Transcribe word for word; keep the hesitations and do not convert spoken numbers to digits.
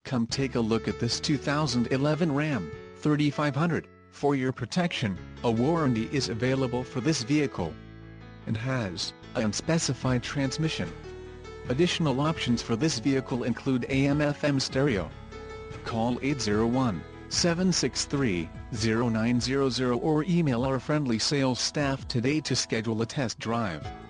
Come take a look at this two thousand eleven Ram thirty-five hundred. For your protection, a warranty is available for this vehicle and has an unspecified transmission. Additional options for this vehicle include A M F M stereo. Call eight zero one, seven six three, zero nine zero zero or email our friendly sales staff today to schedule a test drive.